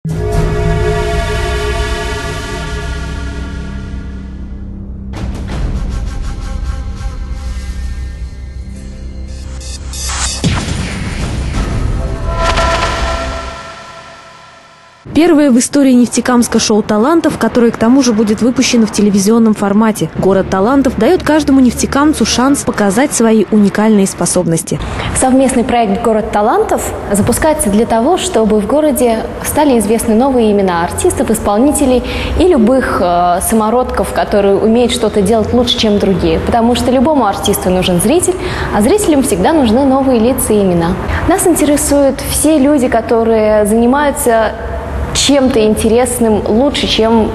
Первое в истории Нефтекамска шоу талантов, которое к тому же будет выпущено в телевизионном формате. «Город талантов» дает каждому нефтекамцу шанс показать свои уникальные способности. Совместный проект «Город талантов» запускается для того, чтобы в городе стали известны новые имена артистов, исполнителей и любых самородков, которые умеют что-то делать лучше, чем другие. Потому что любому артисту нужен зритель, а зрителям всегда нужны новые лица и имена. Нас интересуют все люди, которые занимаются чем-то интересным лучше, чем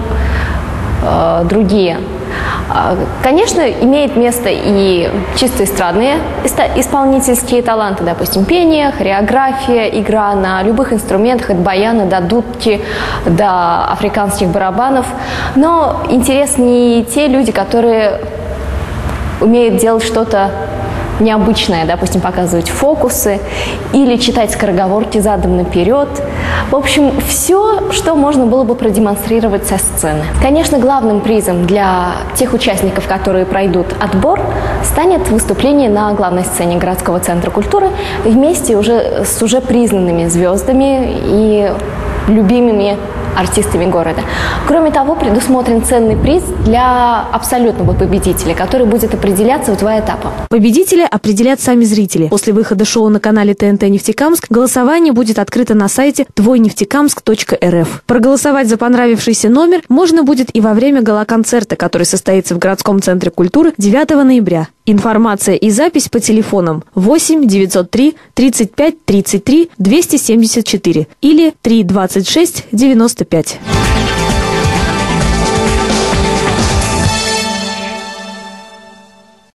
другие. Конечно, имеет место и чисто эстрадные исполнительские таланты, допустим, пение, хореография, игра на любых инструментах, от баяна до дудки, до африканских барабанов. Но интересны и те люди, которые умеют делать что-то необычное, допустим, показывать фокусы или читать скороговорки задом наперед. В общем, все, что можно было бы продемонстрировать со сцены. Конечно, главным призом для тех участников, которые пройдут отбор, станет выступление на главной сцене городского центра культуры вместе уже с уже признанными звездами и любимыми артистами города. Кроме того, предусмотрен ценный приз для абсолютного победителя, который будет определяться в 2 этапа. Победителя определят сами зрители. После выхода шоу на канале ТНТ «Нефтекамск» голосование будет открыто на сайте твойнефтекамск.рф. Проголосовать за понравившийся номер можно будет и во время гала-концерта, который состоится в городском центре культуры 9 ноября. Информация и запись по телефонам 8 903 35 33 274 или 3 26 95.